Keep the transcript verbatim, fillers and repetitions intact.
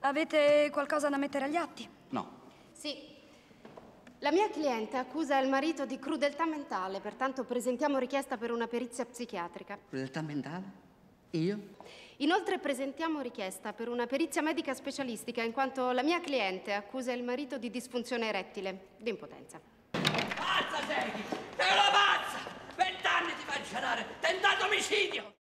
Avete qualcosa da mettere agli atti? No. Sì. La mia cliente accusa il marito di crudeltà mentale, pertanto presentiamo richiesta per una perizia psichiatrica. Crudeltà mentale? Io? Inoltre presentiamo richiesta per una perizia medica specialistica, in quanto la mia cliente accusa il marito di disfunzione erettile, di impotenza. Pazza sei! Sei una pazza! Vent'anni ti fa incenare! Tentato omicidio!